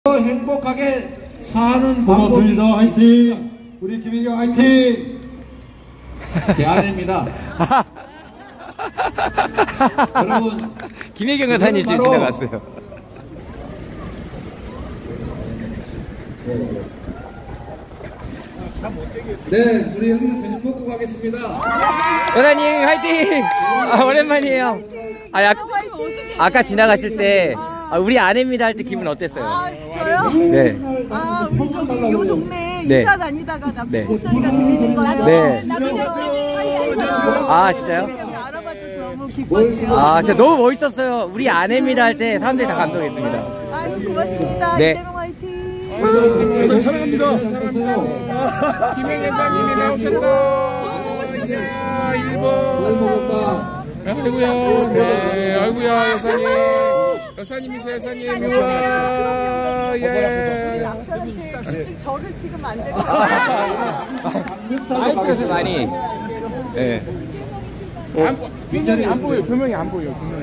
행복하게 사는 고맙습니다. 화이팅! 우리 김혜경 화이팅! 제 아내입니다. 여러분, 김혜경 여사님 지금 지나갔어요. 네, 우리 여기서 저녁 먹고 가겠습니다. 여사님 화이팅! 오랜만이에요. 아까 지나가실 때 우리 아내입니다 할 때 기분 어땠어요? 저요? 네. 우리 저기 요 동네 네. 이사 다니다가 네. 목소리가 들리는 거예요. 네. 나도 아 알아봐줘서 너무 기뻤어요. 진짜 너무 멋있었어요. 우리 아내입니다 할 때 사람들이 다 감동했습니다. 아유, 고맙습니다. 네. 이재명 화이팅. 사랑합니다. 김혜경 여사님이 나오셨다. 이야, 일본. 아이고야, 네, 아이고야, 여사님. 여사님이세요, 여사님. 우와, 예. 남편한테 저를 지금 안 되고. 아이트에서 많이. 네. 안 보여, 조명이 안 보여.